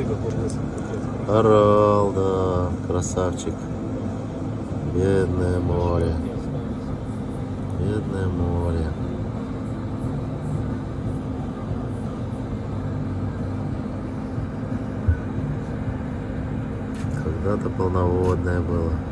Орал, да, красавчик. Бедное море. Бедное море. Когда-то полноводное было.